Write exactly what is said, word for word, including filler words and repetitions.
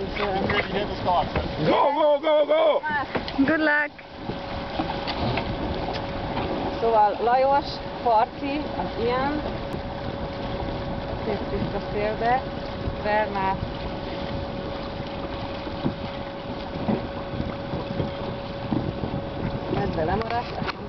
Go, go, go, go! Good luck! Szóval Lajos, Parci, az ilyen, szép tiszta szélbe, Bernát, medve lemaradt,